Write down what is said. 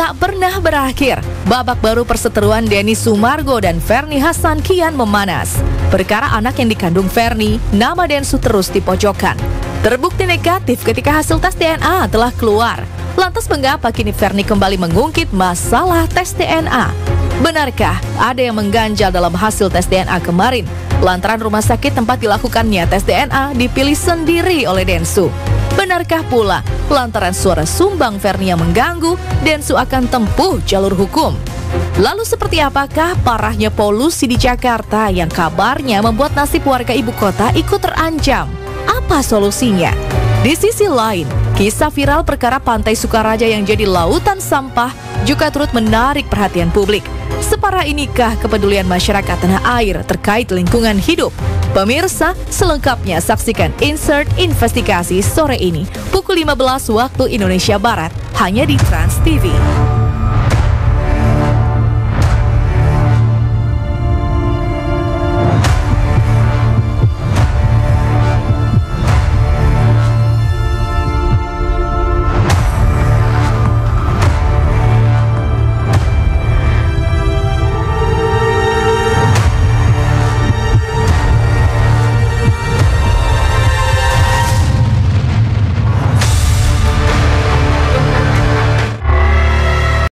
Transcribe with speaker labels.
Speaker 1: Tak pernah berakhir, babak baru perseteruan Denny Sumargo dan Ferny Hassan kian memanas. Perkara anak yang dikandung Ferny, nama Densu terus dipojokkan. Terbukti negatif ketika hasil tes DNA telah keluar. Lantas mengapa kini Ferny kembali mengungkit masalah tes DNA? Benarkah ada yang mengganjal dalam hasil tes DNA kemarin? Lantaran rumah sakit tempat dilakukannya tes DNA dipilih sendiri oleh Densu. Benarkah pula lantaran suara sumbang Ferny yang mengganggu, Densu akan tempuh jalur hukum? Lalu seperti apakah parahnya polusi di Jakarta yang kabarnya membuat nasib warga ibu kota ikut terancam? Apa solusinya? Di sisi lain, kisah viral perkara Pantai Sukaraja yang jadi lautan sampah juga turut menarik perhatian publik. Separah inikah kepedulian masyarakat tanah air terkait lingkungan hidup? Pemirsa, selengkapnya saksikan Insert Investigasi sore ini pukul 15 waktu Indonesia Barat hanya di Trans TV.